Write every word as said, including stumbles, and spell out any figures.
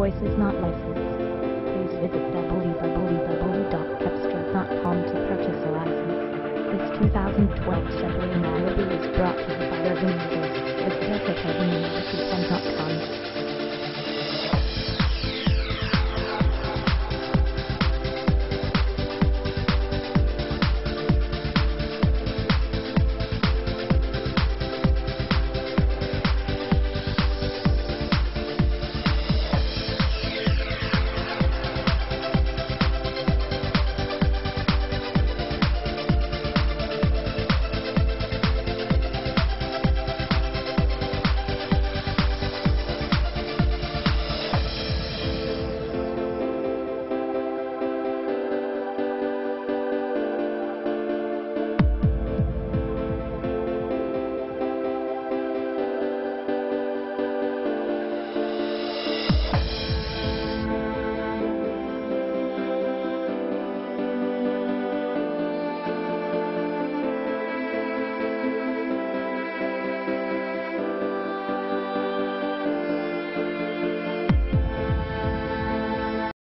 voice is not licensed. Please visit w w w dot cepstral dot com to purchase a license. This two thousand twelve Chevrolet Malibu is brought to you by Urban Motors, with dedicated numerical content